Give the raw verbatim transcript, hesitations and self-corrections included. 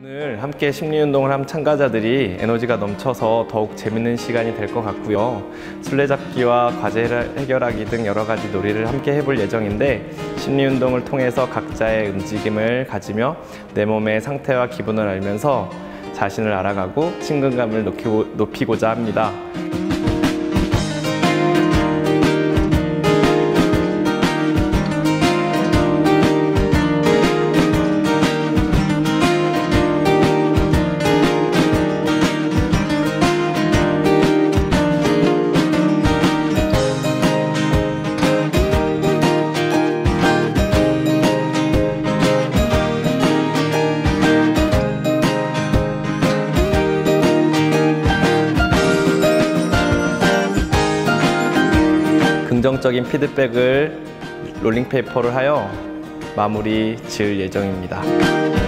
오늘 함께 심리운동을 한 참가자들이 에너지가 넘쳐서 더욱 재밌는 시간이 될 것 같고요. 술래잡기와 과제 해결하기 등 여러 가지 놀이를 함께 해볼 예정인데, 심리운동을 통해서 각자의 움직임을 가지며 내 몸의 상태와 기분을 알면서 자신을 알아가고 친근감을 높이고, 높이고자 합니다. 긍정적인 피드백을 롤링페이퍼를 하여 마무리 지을 예정입니다.